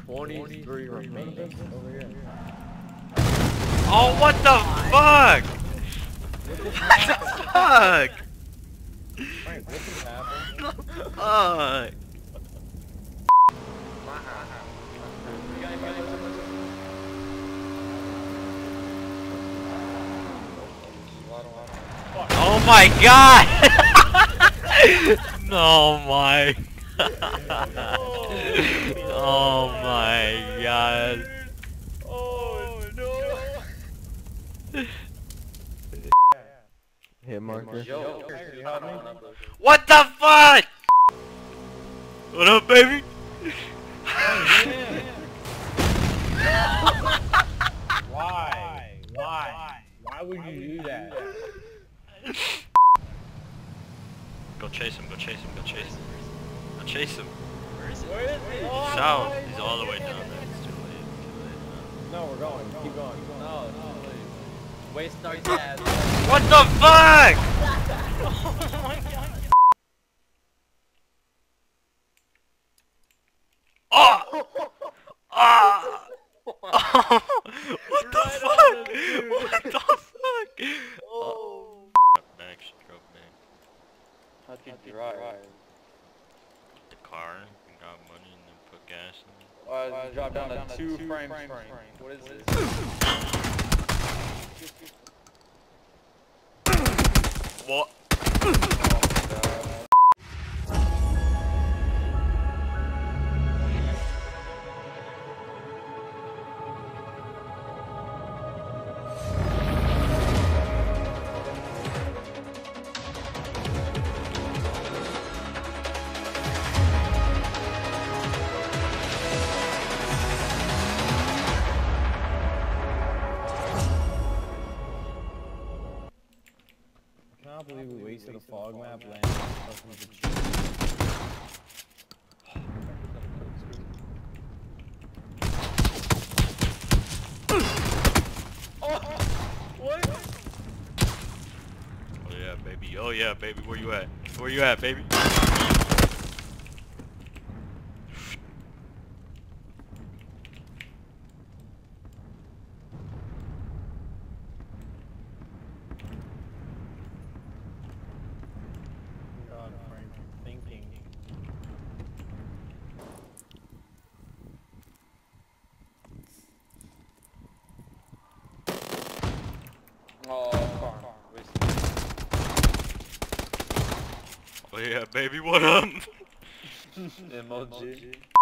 23 remaining over here. Oh, what the fuck? What just What the happened? fuck? Frank, what just happened? Fuck. Oh my god! Oh my. Oh my god. Oh no! Hit marker. Yo, What the fuck? What up, baby? Why? Why? Why would you do that? Go chase him, go chase him, go chase him. Go chase him. Where is he? South. He's all the way down there. It's too late. No, we're going. Keep going. no, waste our gas. What the fuck? Oh my god. Oh! Ah! Oh! What the fuck? What the fuck? Oh. Back, she drove back. How'd you drive? The car, and got money, and then put gas in it. Drop down to 2 frames. What is this? What? I cannot believe we wasted a fog map landing. Oh yeah, baby. Oh yeah, baby. Where you at? Where you at, baby? God, Frank, thinking. Oh, car. Oh yeah, baby. What up? Emoji.